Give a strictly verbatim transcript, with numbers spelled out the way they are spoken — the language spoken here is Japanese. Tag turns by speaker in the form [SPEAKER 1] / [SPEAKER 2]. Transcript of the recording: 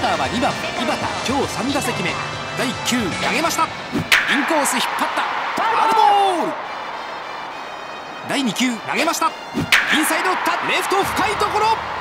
[SPEAKER 1] ターはにばん井端、今日さん打席目。だいいっ球投げました。インコース引っ張った。ファウルボール。だいに球投げました。インサイド打った。レフト深いところ。